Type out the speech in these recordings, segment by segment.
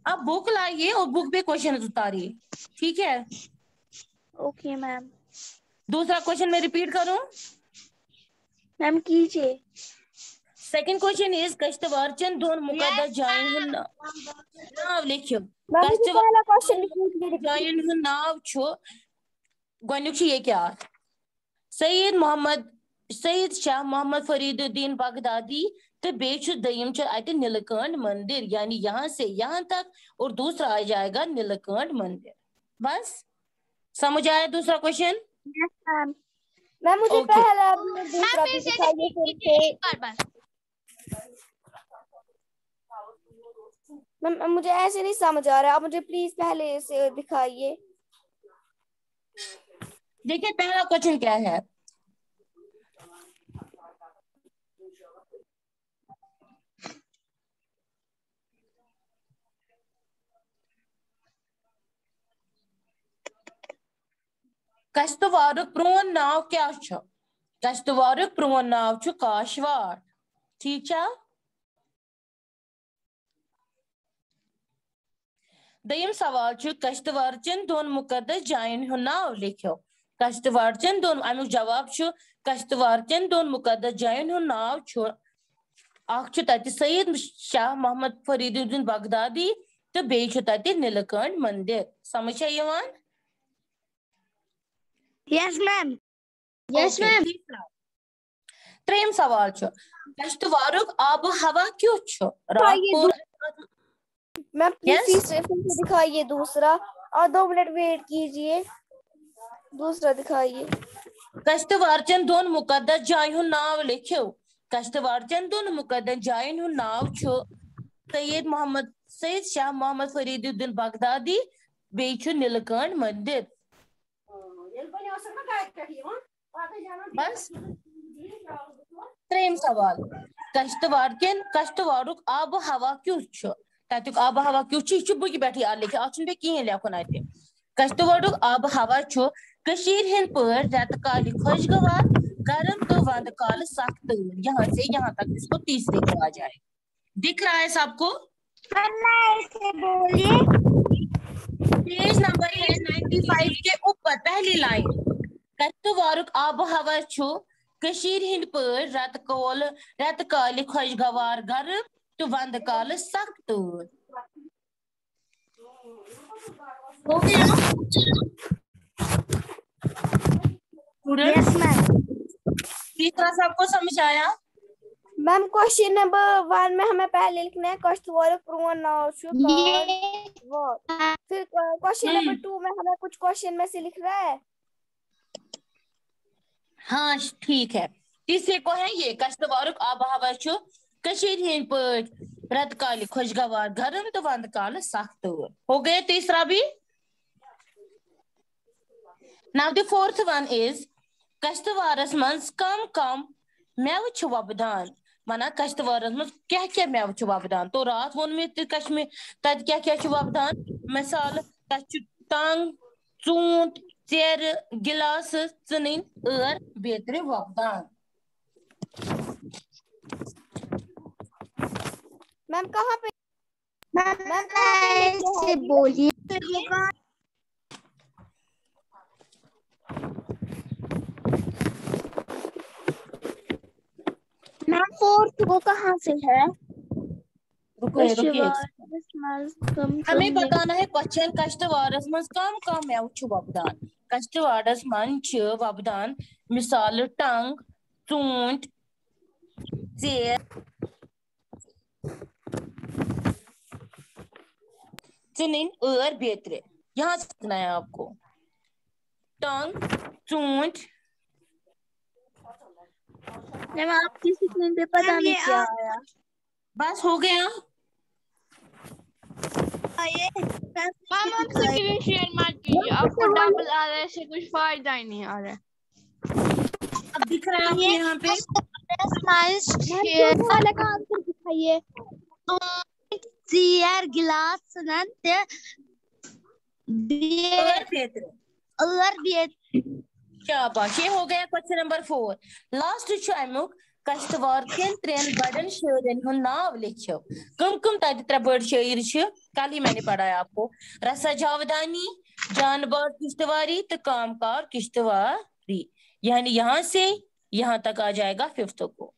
अब बुक लाइए और बुक पे क्वेश्चन उतारिए, ठीक है? Okay ma'am. दूसरा क्वेश्चन मैं रिपीट करूं? मैम कीजिए। सेकंड क्वेश्चन इज कश्तवार चंद दोन मुकद्दस जायन नाव लिखियो। मैम मुझे पहला क्वेश्चन कश्तवार जायन नाव छु गोनुक छु ये क्या? सईद शाह मोहम्मद फरीदुद्दीन बगदादी तो बेचु दयम अति नीलकंठ मंदिर, यानी यहाँ से यहाँ तक, और दूसरा आ जाएगा नीलकंठ मंदिर। बस समझ आया दूसरा क्वेश्चन? मैम मुझे पहला दूसरा भी दिखाइए फिर से। मैम मुझे ऐसे नहीं समझ आ रहा, आप मुझे प्लीज पहले से दिखाइए। देखिए पहला क्वेश्चन क्या है? कश्तवारुक प्रोन नाव क्या छ? कश्तवारुक प्रोन नाव छु काशवाड़, ठीक है? दयम सवाल छु कश्तवार चन दोन मुकद्दस जायन हुन नाव लिखियो। कश्तवार चन दोन अमुक जवाब छु कश्तवार चन दोन मुकद्दस जायन हुन नाव छु अख छु तति सईद शाह मोहम्मद फरीदुद्दीन बगदादी तो बेय छु तति नीलकंठ मंदिर। समझ है यवान? Yes ma'am. Yes ma'am. त्रेम सवाल छु कश्तवारुक आब हवा क्यों छु? रातपुर मैम प्लीज फिर से दिखाइए दूसरा, और 2 मिनट वेट कीजिए, दूसरा दिखाइए। कश्तवार चंद दोन मुकद्दस जायन हुन नाव लिखियो। कश्तवार चंद दोन मुकद्दस जायन हुन नाव छु सईद शाह मोहम्मद फरीदुद्दीन बगदादी बेय छु नीलकंठ मंदिर। बस त्रेम सवाल कश्तवारुक आब हवा क्यों छु? तत्युक आब हवा क्यों छु बुक बैठी आ लिखे आछन बे किन लेखन आते। कश्तवारुक आब हवा छु कशीर हिंद पर रत काल खुशगवार, गर्म तो वंद काल सख्त। यहाँ से यहाँ तक इसको तीसरे को आ जाए। दिख रहा है सबको? पेज नंबर है 95 के ऊपर पहली लाइन। कश्तवारुक आब हवा छु कशीर हिंद पर रत काल खुशगवार, गर्म तो वंद काल सख्त। हो गया? Yes ma'am. तीसरा सबको समझ आया? मैम क्वेश्चन नंबर 1 में हमें पहले लिखना है कश्तवारुक प्रोन नाव छु काशवाड़। फिर क्वेश्चन नंबर 2 में हमें कुछ क्वेश्चन में से लिख रहा है। हाँ ठीक है। तीसरे को है ये कश्तवारुक आब हवा छु कशीर हिंद पर रत काल खुशगवार, गर्म तो वंद काल सख्त। हो गए तीसरा भी? Now the fourth one is कश्तवारस मंज कम कम मेव छु वपदान। मना कश्तवारस मंज क्या क्या मेव छु वपदान? तो रात वोन में कश्मीर तत क्या क्या छु वपदान? मिसाल तत छु टंग, चूंट, चेर, गिलास, चनिन, ër बेतरे वपदान। मैम कहाँ पे? मैम ऐसे बोलिए। मैम फोर्थ वो कहाँ से है? हमें बताना है क्वेश्चन कश्तवारस मंज कम कम मेव छु वपदान। कश्तवारस मंज छु वपदान मिसाल टंग, चूंट, चेर, चनिन, ër बेतरे। यहाँ से लिखना है आपको टंग, चूंट। मैम आपकी स्क्रीन पे पता नहीं क्या आया। बस हो गया? मैम आप स्क्रीन शेयर मत कीजिए, आपको डबल आ रहा है, इससे कुछ फायदा ही नहीं आ रहा है। अब दिख रहा है यहाँ पे? दिखाइए। चेयर, गिलास, क्या बात। ये हो गया क्वेश्चन नंबर 4। लास्ट छु अमुक कश्तवार केन 3 बड़न शायरन हुन नाव लिखियो। कम कम तत 3 बड़ शायर छु? कल ही मैंने पढ़ाया आपको। रसा जावदानी, जानबाज किश्तवारी तो कामकार किश्तवारी, यानी यहाँ से यहाँ तक आ जाएगा फिफ्थ को।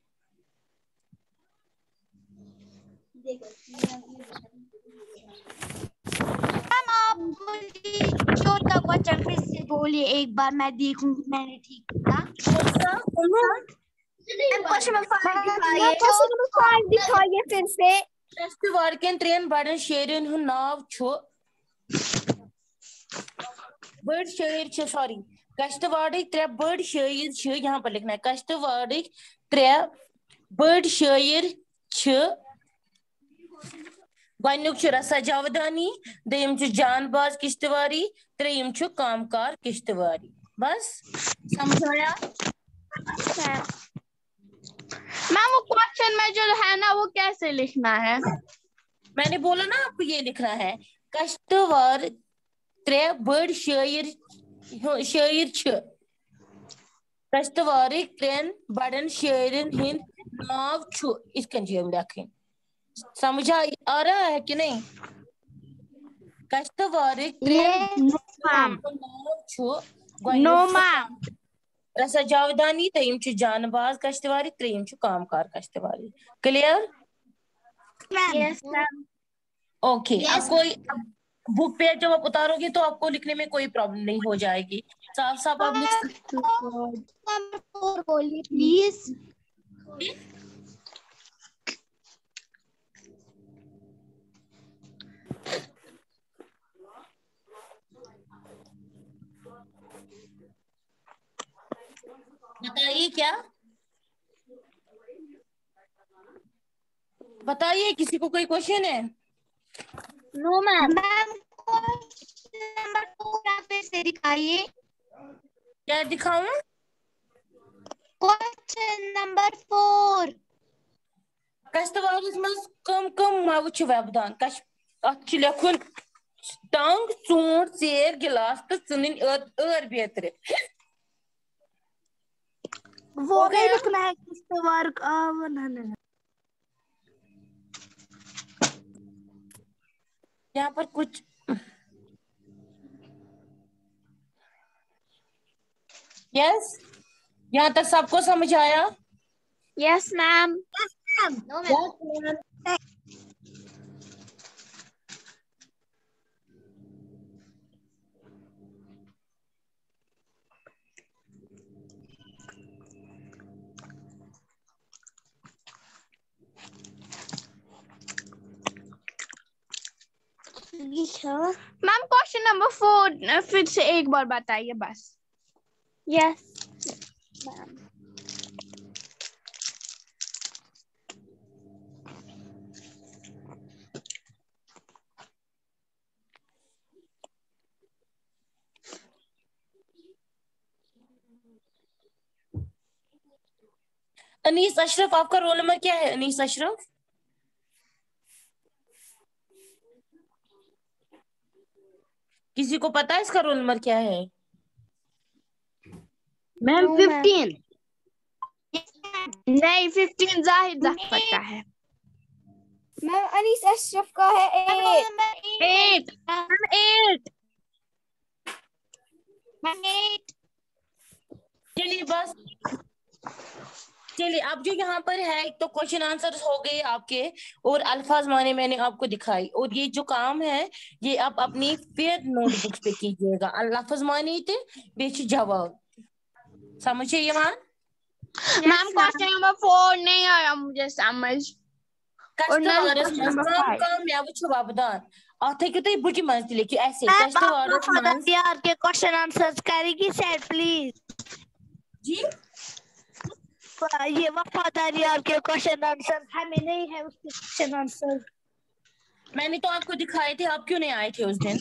मैम आप मुझे चौथा क्वेश्चन फिर से बोलिए एक बार, मैं देखूंगी मैंने ठीक किया। क्वेश्चन नंबर 5 दिखाइए फिर से। कश्तवार के त्रेन बड़न शेरन हुन नाव छु बड़ शेर छ, सॉरी कश्तवाड़िक त्रे बड़ शेर छ, यहाँ पर लिखना है कश्तवाड़िक त्रे बड़ शेर छ। गोनुक छु रसा जावदानी, दयम छु जानबाज किश्तवारी, त्रेयम छु कामकार किश्तवारी। बस समझाया? मैम वो क्वेश्चन में जो है ना वो कैसे लिखना है? मैंने बोला ना आपको ये लिखना है कश्तवार त्रे बड़ शेर छ, कश्तवारी त्रेन बड़न शेरन हिंद नाव छु, इसका जवाब लिखें। समझा आ रहा है कि नहीं? कश्तवारी त्रेन नाव छु, नो मैम। रसा जावदानी, तयम छु जानबाज कश्तवारी, त्रेयम छु कामकार कश्तवारी। क्लियर? Yes ma'am. ओके, अब कोई बुक पे जब आप उतारोगे तो आपको लिखने में कोई प्रॉब्लम नहीं हो जाएगी, साफ साफ आप लिख सकते हो। नंबर 4 बोलिए प्लीज। बताइए क्या, बताइए किसी को कोई क्वेश्चन है? No ma'am. Ma'am question number 4 फिर से दिखाइए। क्या दिखाऊं? Question number 4। कश्तवारिस मज कम कम माव छु वबदान, कश अत छु लेखुन टांग सूंट सेर गिलास तो सुनिन एर बेतरे। वो भी लिखना है कश्तवार का बनाना। यहाँ पर कुछ यस, यहाँ तक सबको समझ आया? Yes ma'am. No ma'am. Ma'am question number 4 फिर से एक बार बताइए बस। यस अनीस अशरफ, आपका रोल नंबर क्या है? अनीस अशरफ, किसी को पता है इसका रोल नंबर क्या है? मैम 15। नहीं 15 जाहिद पता है। मैम अनीस अशरफ का है 8। 8। चलिए बस, चलिए अब जो यहाँ पर है तो क्वेश्चन आंसर हो गए आपके, और अल्फाज माने मैंने आपको दिखाई, और ये जो काम है ये आप अपनी फिर नोटबुक्स पे कीजिएगा। अल्फाज माने थे बेच जवाब, समझे ये मान? मैम क्वेश्चन नंबर 4 नहीं आया मुझे समझ। कश्तवारस मज कम कम या वो वबदान आथे कि तो बुकी मंज लिखी ऐसे कश्तवारस मज यार के क्वेश्चन आंसर्स करेगी सेट प्लीज जी। ये वफादारी यार के क्वेश्चन आंसर हमें नहीं है, उसके क्वेश्चन आंसर मैंने तो आपको दिखाए थे, आप क्यों नहीं आए थे उस दिन?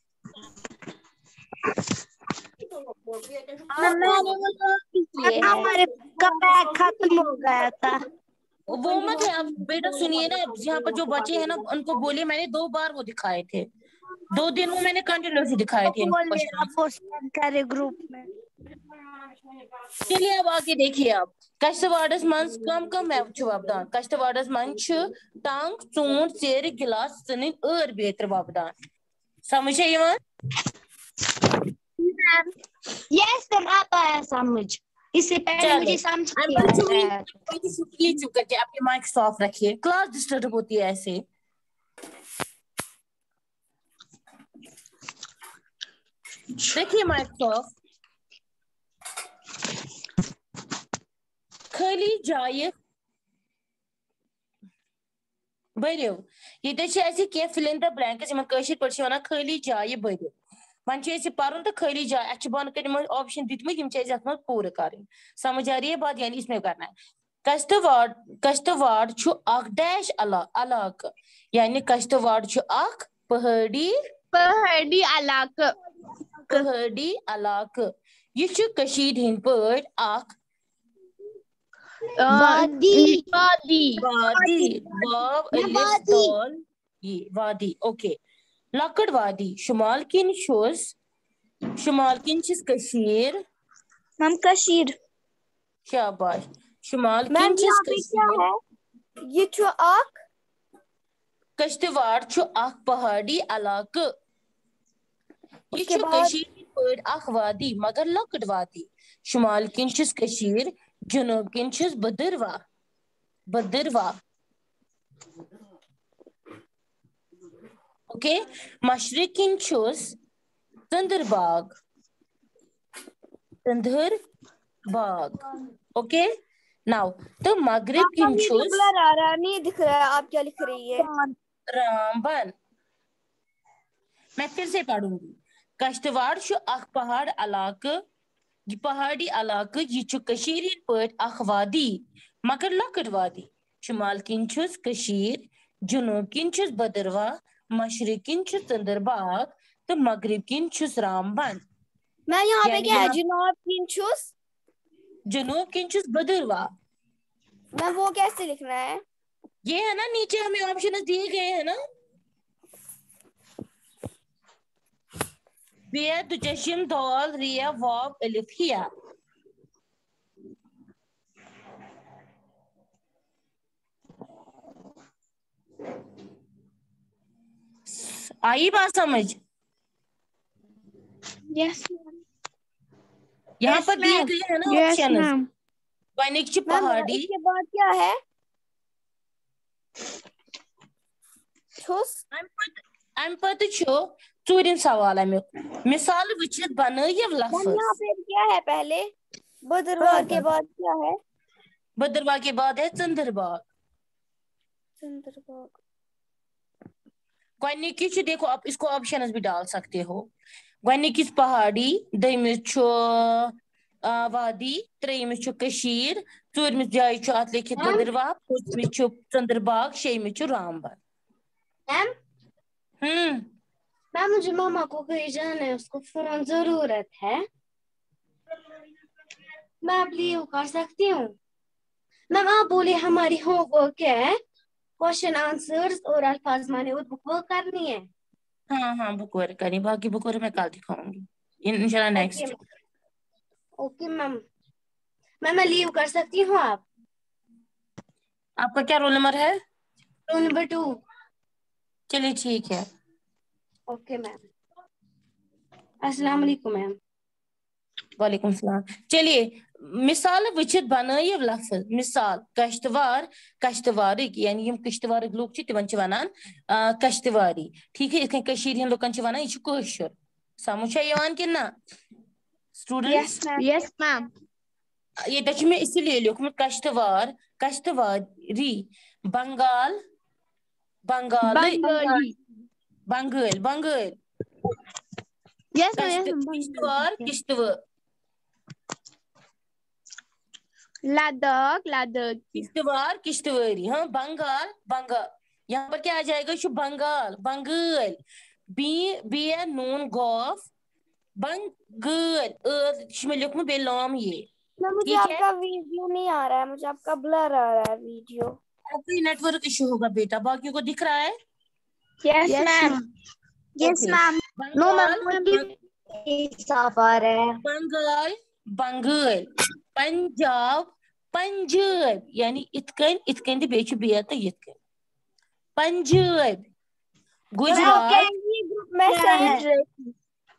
हमारे का बैग खत्म हो गया था। वो मत है, आप बेटा सुनिए ना, यहाँ पर जो बच्चे हैं ना उनको बोलिए, मैंने 2 बार वो दिखाए थे, 2 दिन में मैंने कंटिन्यूसली दिखाए थे वो सेंड करे ग्रुप में। चलिए अब आगे देखिए आप कश्तवाड़स मंज कम कम मेव वपदान कश्तवाड़स मंज टंग चूंट चेर गिलास सनी एर बेतर वपदान समझ है यहां यस मैम आता है समझ इससे पहले मुझे समझ नहीं आया चुप करके अपनी माइक साफ रखिए क्लास डिस्टर्ब होती है ऐसे देखिए माइक साफ खाली जाए बरियो ये क्या fill in the blanks one खाली जाए बरियो वन पर्न तो खाली जाए बन कर ऑप्शन दित पूरे कर समझ आ रही है बात यानी इसमें करना है कश्तवाड़ डैश अलाक यानी कश्तवाड़ पहाड़ी इलाक यह हिंद पे वादी ओके लकड़ वादी शुमाल किन कशीर मैम कशीर शाबाश शुमाल मैम किन यहाँ पे क्या है ये जो आक कश्तवाड़ पहाड़ी इलाक ये वादी मगर लकड़ वादी शुमाल किन कशीर जुनूब किन बदरवा ओके मशरिक किन तंदरबाग ओके नाउ तो मगरिब किन आ रहा नहीं दिख रहा है आप क्या लिख रही है रामबन मैं फिर से पढ़ूंगी कश्तवाड़ पहाड़ पहाड़ी इलाक यह वादी मगर लकड़ वादी शुमाल किन जुनूब किन बदरवा मशरिक किन तंदरबाग तो मगरिब किन रामबन मैं यहाँ पे क्या है जुनूब किन बदरवा मैं वो कैसे लिखना है ये है ना नीचे हमें ऑप्शन दिए गए हैं ना बिया दुजशिम दौल रिया वाव अलिफ हिया आई बात समझ यस यहाँ पर दिए गए हैं ना ऑप्शन पहाड़ी इसके बाद क्या है चूरिम सवाल मिसाल वचित बनयव लफ्ज यहाँ पे क्या है पहले बदरवा के बाद क्या है बदरवा के बाद है चंद्रबाग देखो आप इसको ऑप्शन भी डाल सकते हो गनिकिस पहाड़ी दमिस वादी त्रेमिस कशीर चूरमिस जाय अत लिखित बदरवा पूर्वमिस चंद्रबाग शेमिस रामबन मैम मुझे मामा को कहीं जाना है उसको फोन जरूरत है मैं आप लीव कर सकती हूँ मैम आप बोले हमारी होमवर्क है क्वेश्चन आंसर्स और अल्फाज माने वो बुक वर्क करनी है हाँ बुक वर्क करनी बाकी बुक वर्क मैं कल दिखाऊंगी इंशाल्लाह नेक्स्ट ओके मैम मैं लीव कर सकती हूँ आपका क्या रोल नंबर है रोल नंबर 2 चलिए ठीक है ओके मैम अस्सलाम वालेकुम मैम वालेकुम सलाम चलिए मिसाल वचित बनयव लफ्ज मिसाल कश्तवारिक यानी यम कश्तवारिक लोग तिमन वनान कश्तवारी ठीक है इसके कशीर हिंद लोकन वनान यह कशुर समझ कि ना स्टूडेंट्स यस मैम ये में इसलिए लिखुत कश्तवारी बंगाल यस किश्तवाड़ लद्दाख किश्तवारी हाँ बंगाल यहाँ पर क्या आ जाएगा बंगाल बी नून गौफ बंगाल लिखूं बेलाम ये मुझे आपका वीडियो नहीं आ रहा है मुझे आपका ब्लर आ रहा है वीडियो आपका नेटवर्क इशू होगा बेटा बाकियों को दिख रहा है यस मैम नो मैम साफ आ रहा है बंगाल बंगाल, पंजाब, पंजाब यानी इतकन बे बेत तो यितकन पंजाब, गुजरात। ग्रुप में सेंड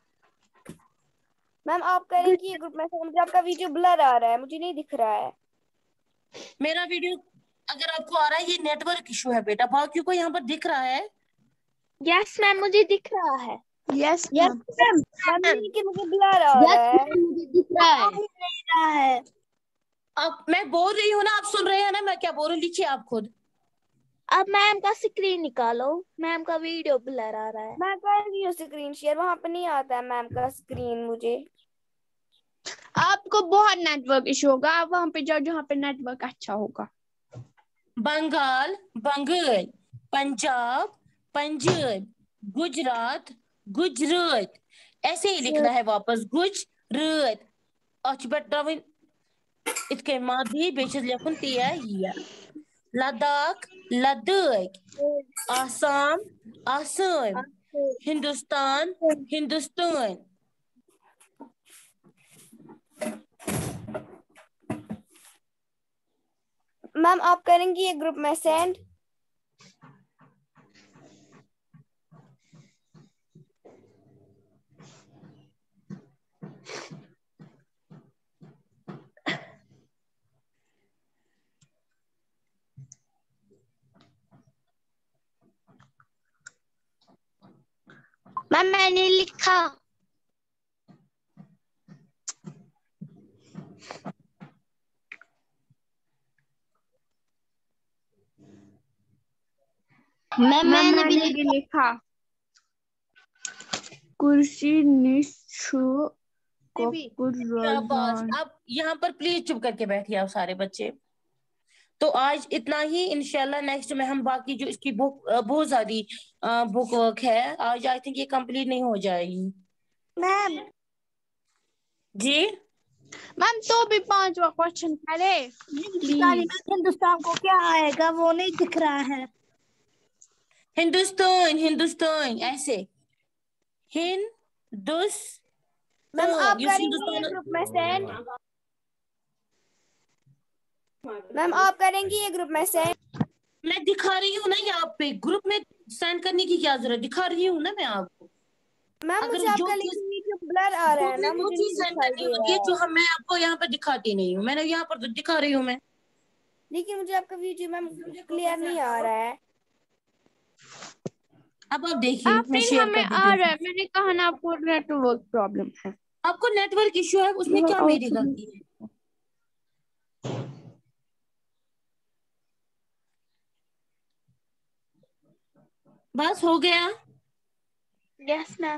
मैम आप करेंगी ये ग्रुप में सेंड। मुझे आपका वीडियो ब्लर आ रहा है, मुझे नहीं दिख रहा है मेरा वीडियो अगर आपको आ रहा है, ये नेटवर्क इशू है बेटा, बाकियों को यहाँ पर दिख रहा है। यस मैम मुझे दिख रहा है। यस यस मैम लेकिन मुझे ब्लर आ रहा है। मुझे दिख रहा है। अब मैं बोल रही हूँ ना, आप सुन रहे हैं ना मैं क्या बोल रही हूँ, लिखिए आप खुद। अब मैम का स्क्रीन निकालो, मैम का वीडियो ब्लर आ रहा है। मैं कर रही हूँ स्क्रीन शेयर, वहां पे नहीं आता है मैम का स्क्रीन मुझे। आपको बहुत नेटवर्क इशू होगा, आप वहां पे जाओ जहाँ पे नेटवर्क अच्छा होगा। बंगाल, बंगाल, पंजाब, पंजाब, गुजरात, गुजरात, ऐसे ही लिखना है वापस, गुजरात। अच्छी बट इतके मादी बेचस लिखुन तिया या। लद्दाख, लद्दाख, आसाम, आसाम, हिंदुस्तान, हिंदुस्तान। मैम आप करेंगी ये ग्रुप में सेंड। मैम मैंने लिखा। मैंने भी लिखा। कुर्सी निशु आप यहाँ पर प्लीज चुप करके बैठिए आप सारे बच्चे। तो आज इतना ही, इंशाल्लाह नेक्स्ट में हम बाकी जो इसकी बुक बहुत सारी बुक वर्क है, आज आई थिंक ये कंप्लीट नहीं हो जाएगी। मैम जी मैम तो भी 5वां क्वेश्चन पहले हिंदुस्तान को क्या आएगा वो नहीं दिख रहा है। हिंदुस्तान, हिंदुस्तान ऐसे मैम आप करेंगी ये ग्रुप में सेंड। मैम आप करेंगी ये ग्रुप में सेंड। मैं दिखा रही हूँ ना यहाँ पे, ग्रुप में सेंड करने की क्या जरूरत, दिखा रही हूँ ना मैं आपको। मैम मुझे आपका वीडियो ब्लर आ रहा है ना, मुझे नहीं दिखाई दे रहा है। जो मैं आपको यहाँ पर दिखाती नहीं हूँ, मैंने यहाँ पर तो दिखा रही हूँ मैं, लेकिन मुझे आपका वीडियो मैम क्लियर नहीं आ रहा है। अब आप देखिए, मैं शेयर कर देती आ रहा है। मैंने कहा ना आपको नेटवर्क प्रॉब्लम है। आपको नेटवर्क इश्यू है, उसमें क्या मेरी गलती है। बस हो गया। Yes ma'am.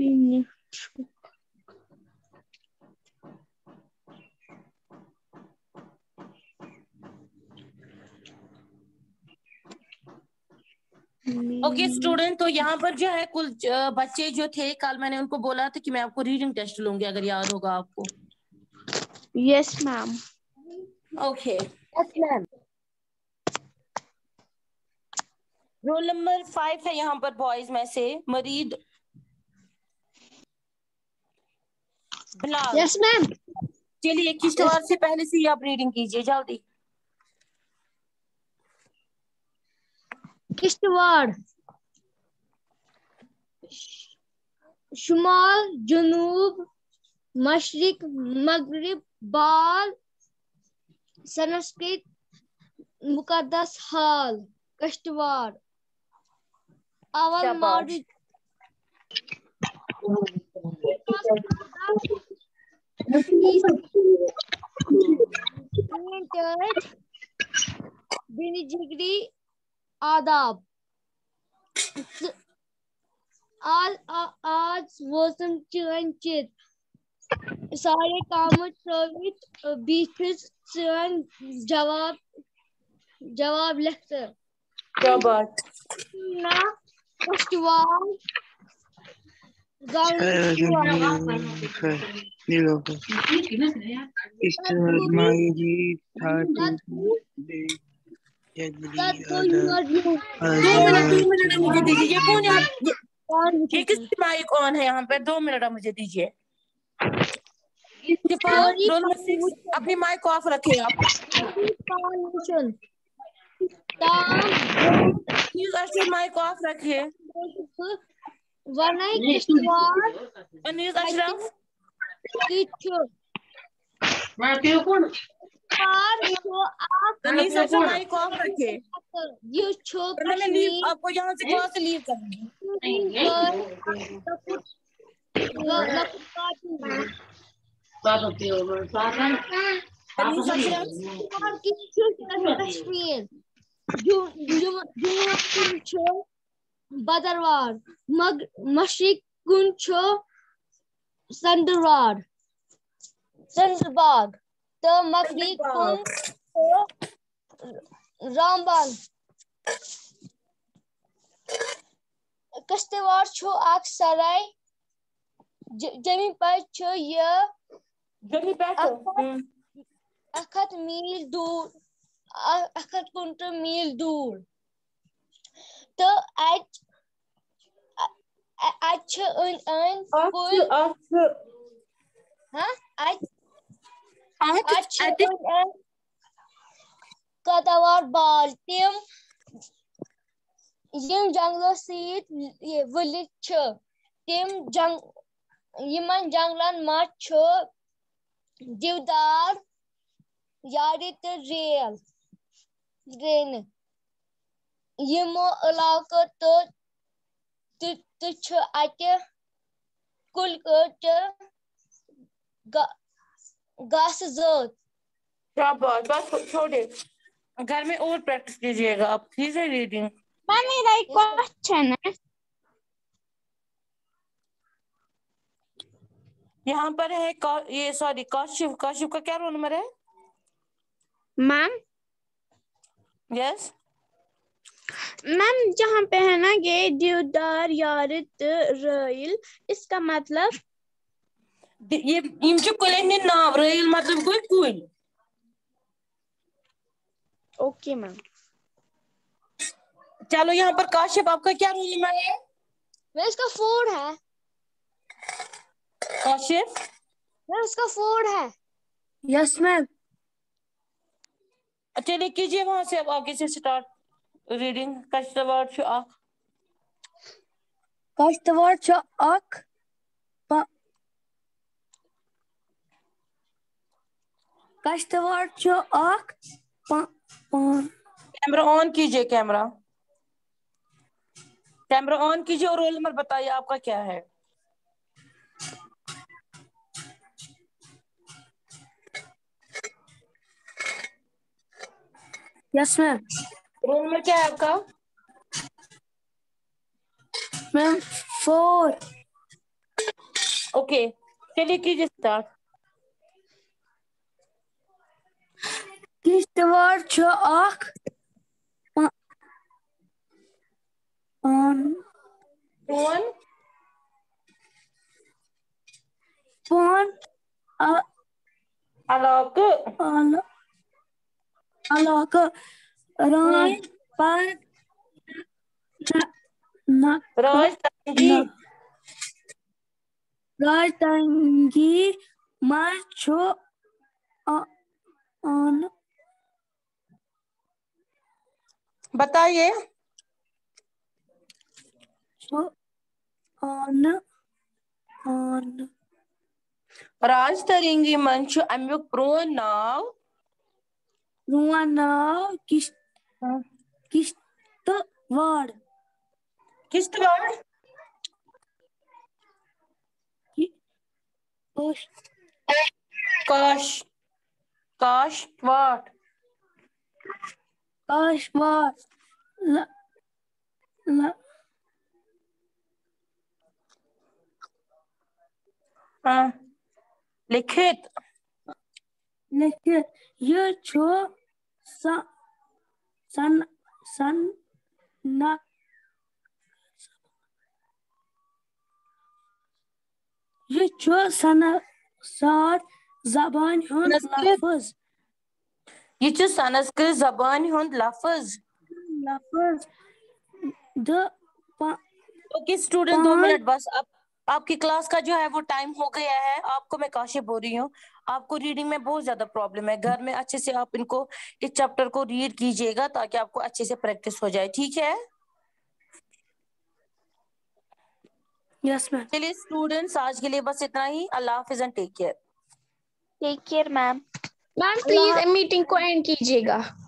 ओके स्टूडेंट, तो यहाँ पर जो है कुल बच्चे जो थे, कल मैंने उनको बोला था कि मैं आपको रीडिंग टेस्ट लूंगी, अगर याद होगा आपको। Yes ma'am. Okay yes ma'am. Roll number 5 है यहाँ पर बॉयज में से मरीद बिलाल। Yes ma'am. चलिए किश्तवाड़ से पहले से ही आप रीडिंग कीजिए जल्दी। किश्तवाड़, शुमाल, जनूब, मशरिक, मगरिब, बाल, संस्कृत, मुकद्दस हाल, किश्तवाड़, अवल मौजूद बिनी जिगरी आदाब। आज मौसम चंचित, सारे काम सवित बीच जवाब लिखते। क्या बात ना किश्तवाड़ मुझे दीजिए। ये कौन है? ये किसकी माइक ऑन है यहाँ पे? 2 मिनट मुझे दीजिए। शिफा, रोल नंबर 6, अपनी माइक ऑफ रखिए आप। प्लीज अशरफ माइक ऑफ रखिए। वनय किश्तवाड़ अनीस अशरफ, किछु अनीस अशरफ माइक ऑफ रखिए, ये छो वरना मैं लीव आपको यहाँ से क्लास से लीव करूंगी। अनीस अशरफ, कश्मीर जुमा छो बदरवार मशरिक कुन छो संदरवार संदरबाग तो मगरिब कुन छो रामबाग कश्तवाड़ छो आख सराय जमी पर छो ये जल्दी बैठो। अखत मील दूर अखत कुंट मील दूर तो आज अन कुल हाँ आज कदवार बाल तिम यम जंगलो सीत ये वलित छ तिम जंग यमन जंगलन मा छ दिवदार यारी तो रेन यमो इलाको तो छ अते कुल घास ज़ोत। शाबाश, बस छोड़े, घर में और प्रैक्टिस कीजिएगा आप, ठीक है। रीडिंग मेरा एक क्वेश्चन है, यहाँ पर है ये सॉरी कौशिफ का क्या रोल नंबर है मैम? यस मैम जहाँ पे है ना ये दिवदार यारित रईल, इसका मतलब ये इनके कुल ने नाम रहील मतलब कोई कुल। Okay ma'am. चलो यहाँ पर कौशिफ आपका क्या रोल नंबर है? मैं इसका 4 है। कौशिफ मैं उसका 4 है। Yes ma'am. चलिए कीजिए वहां से, अब आगे से स्टार्ट रीडिंग। कश्तवाड़ छ आख कश्तवाड़ छ आख कश्तवाड़ छ आख कैमरा ऑन कीजिए, कैमरा ऑन कीजिए और रोल नंबर बताइए आपका क्या है। Yes ma'am. रोल नंबर क्या है आपका? मैम 4। ओके चलिए कीजिए स्टार्ट। किश्तवाड़ छ आख पान अलाक राय पर राजतंगी मर छो आन बताइए। छो आन राज तरिंगी मंच अम्युक प्रोन नाव रुआन नाव किश्तवाड़ काशवाड़ लिखित ये छो ये छो सनसार जबान हुंद लफ्ज। ये छो संस्कृत जबान हुंद लफ्ज। ओके स्टूडेंट 2 मिनट बस, अब آپ کی کلاس کا جو ہے وہ ٹائم ہو گیا ہے. آپ کو میں کاشف بول رہی ہوں, آپ کو ریڈنگ میں بہت زیادہ پرابلم ہے. گھر میں اچھے سے آپ ان کو اس چیپٹر کو ریڈ کیجیے گا تاکہ آپ کو اچھے سے پریکٹس ہو جائے. ٹھیک ہے؟ یس میم. چلیے اسٹوڈینٹس, آج کے لیے بس اتنا ہی. اللہ حافظ and take care. Take care ma'am. Ma'am please meeting کو اینڈ کیجیے گا.